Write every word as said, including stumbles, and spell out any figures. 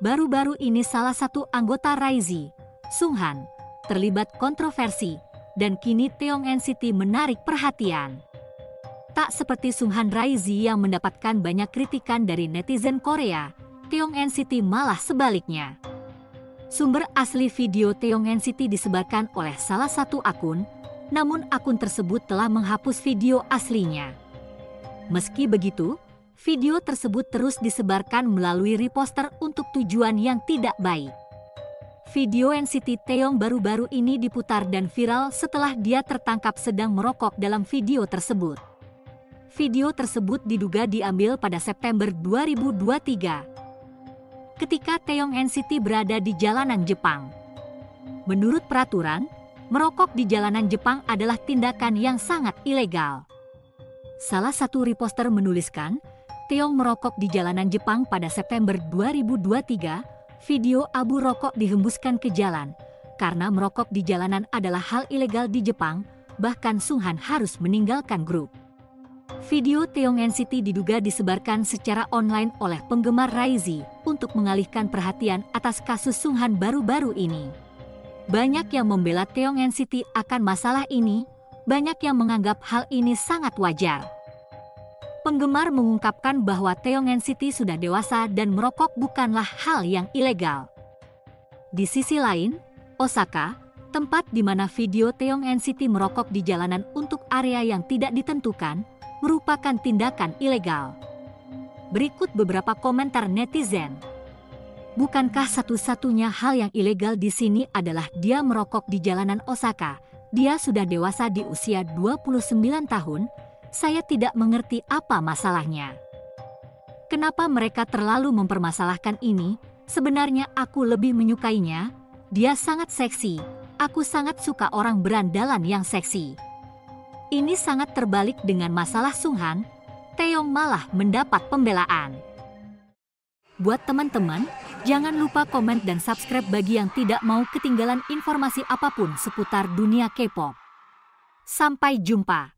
Baru-baru ini salah satu anggota Raizi, Sunghan, terlibat kontroversi dan kini Taeyong N C T menarik perhatian. Tak seperti Sunghan Raizi yang mendapatkan banyak kritikan dari netizen Korea, Taeyong N C T malah sebaliknya. Sumber asli video Taeyong N C T disebarkan oleh salah satu akun, namun akun tersebut telah menghapus video aslinya. Meski begitu, video tersebut terus disebarkan melalui reposter untuk tujuan yang tidak baik. Video N C T Taeyong baru-baru ini diputar dan viral setelah dia tertangkap sedang merokok dalam video tersebut. Video tersebut diduga diambil pada September dua ribu dua puluh tiga. Ketika Taeyong N C T berada di jalanan Jepang. Menurut peraturan, merokok di jalanan Jepang adalah tindakan yang sangat ilegal. Salah satu reposter menuliskan, Taeyong merokok di jalanan Jepang pada September dua ribu dua puluh tiga, video abu rokok dihembuskan ke jalan. Karena merokok di jalanan adalah hal ilegal di Jepang, bahkan Sunghan harus meninggalkan grup. Video Taeyong N C T diduga disebarkan secara online oleh penggemar Raizi untuk mengalihkan perhatian atas kasus Sunghan baru-baru ini. Banyak yang membela Taeyong N C T akan masalah ini, banyak yang menganggap hal ini sangat wajar. Penggemar mengungkapkan bahwa Taeyong N C T sudah dewasa dan merokok bukanlah hal yang ilegal. Di sisi lain, Osaka, tempat di mana video Taeyong N C T merokok di jalanan untuk area yang tidak ditentukan, merupakan tindakan ilegal. Berikut beberapa komentar netizen. Bukankah satu-satunya hal yang ilegal di sini adalah dia merokok di jalanan Osaka? Dia sudah dewasa di usia dua puluh sembilan tahun. Saya tidak mengerti apa masalahnya. Kenapa mereka terlalu mempermasalahkan ini? Sebenarnya aku lebih menyukainya. Dia sangat seksi. Aku sangat suka orang berandalan yang seksi. Ini sangat terbalik dengan masalah Sunghan. Taeyong malah mendapat pembelaan. Buat teman-teman, jangan lupa komen dan subscribe bagi yang tidak mau ketinggalan informasi apapun seputar dunia K-pop. Sampai jumpa.